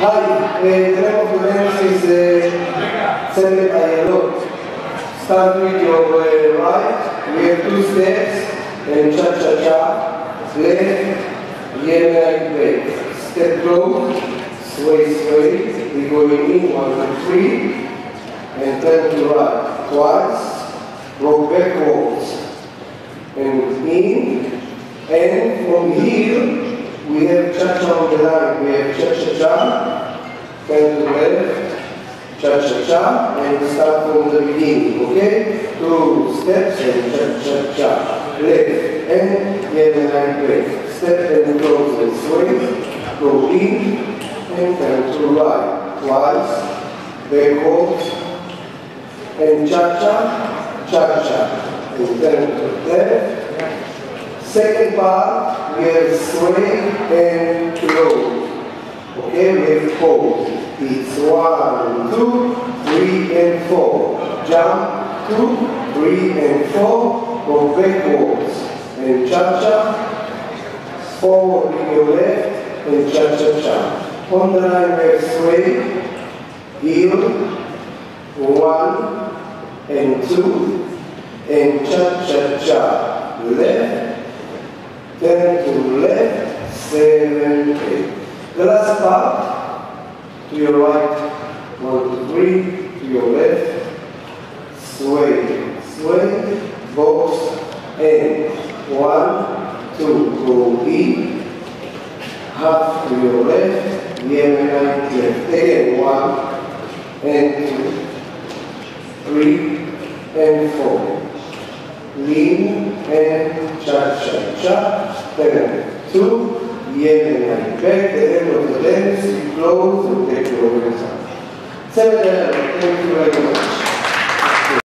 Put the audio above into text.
Hi, the name of the dance is Sende Ayalot. Start with your right, we have 2 steps, and cha-cha-cha, left, yellow, break. Step close, sway, we go in, 1, 2, 3, and turn to right, twice, go backwards, and in, and from here, we have cha-cha on the line. We have cha-cha-cha, turn to the left, cha-cha-cha, and start from the beginning, okay? 2 steps and cha-cha-cha. Left and yellow line break. Step and close and swing. Go in and turn to right. Twice, backwards, and cha-cha, cha-cha. And turn to left. Second part, we have swing and close. Okay, we have 4. It's 1, 2, 3, and 4. Jump, 2, 3, and 4. Go backwards. And cha-cha. Forward in your left and cha-cha-cha. On the line, we have swing, heel, 1 and 2, and cha-cha-cha. Left. Turn to left, 7, 8. The last part, to your right, 1, 2, 3, to your left, sway, box, and 1, 2, go in, half to your left, yellow left, again, 1, and 2, 3, and 4. Lean and cha-cha-cha, turn 2, yellow line back, the end of the dance, you close and take your hands out. 7, thank you very much.